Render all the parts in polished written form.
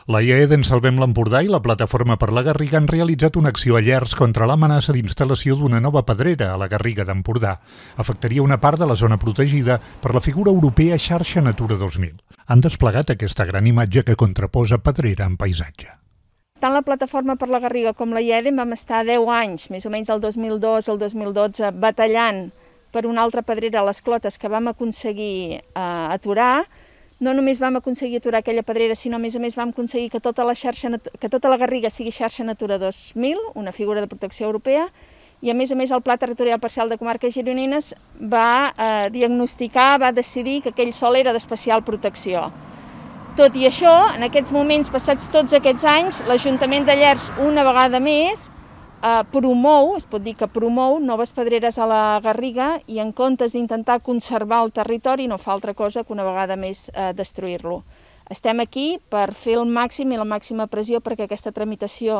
La IAE d'en Salvem l'Empordà i la Plataforma per la Garriga han realitzat una acció a Llers contra l'amenaça d'instal·lació d'una nova pedrera a la Garriga d'Empordà. Afectaria una part de la zona protegida per la figura europea Xarxa Natura 2000. Han desplegat aquesta gran imatge que contraposa pedrera amb paisatge. Tant la Plataforma per la Garriga com la IAE vam estar 10 anys, més o menys del 2002 al 2012, batallant per una altra pedrera a les Clotes que vam aconseguir aturar. No només vam aconseguir aturar aquella pedrera, sinó a més vam aconseguir que tota la Garriga sigui xarxa Natura 2000, una figura de protecció europea, i a més el Pla Territorial Parcial de Comarques Gironines va diagnosticar, va decidir que aquell sòl era d'especial protecció. Tot i això, en aquests moments, passats tots aquests anys, l'Ajuntament de Llers, una vegada més, promou, es pot dir que promou, noves pedreres a la Garriga i en comptes d'intentar conservar el territori no fa altra cosa que una vegada més destruir-lo. Estem aquí per fer el màxim i la màxima pressió perquè aquesta tramitació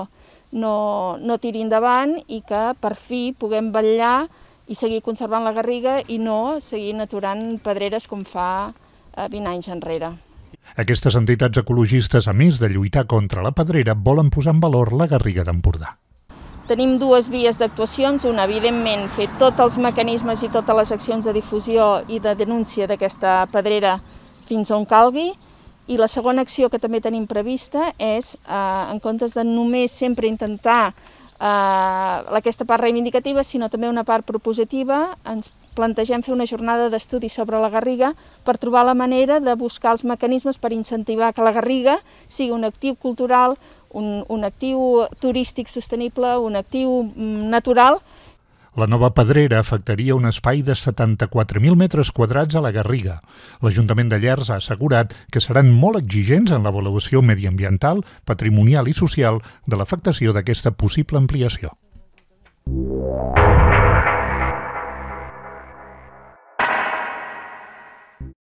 no tiri endavant i que per fi puguem vetllar i seguir conservant la Garriga i no seguir aturant pedreres com fa 20 anys enrere. Aquestes entitats ecologistes, a més de lluitar contra la pedrera, volen posar en valor la Garriga d'Empordà. Tenim dues vies d'actuacions, una, evidentment, fer tots els mecanismes i totes les accions de difusió i de denúncia d'aquesta pedrera fins on calgui, i la segona acció que també tenim prevista és, en comptes de només sempre intentar aquesta part reivindicativa, sinó també una part propositiva, ens plantegem fer una jornada d'estudi sobre la Garriga per trobar la manera de buscar els mecanismes per incentivar que la Garriga sigui un actiu cultural, un actiu turístic sostenible, un actiu natural. La nova pedrera afectaria un espai de 74.000 metres quadrats a la Garriga. L'Ajuntament de Llers ha assegurat que seran molt exigents en l'avaluació mediambiental, patrimonial i social de l'afectació d'aquesta possible ampliació.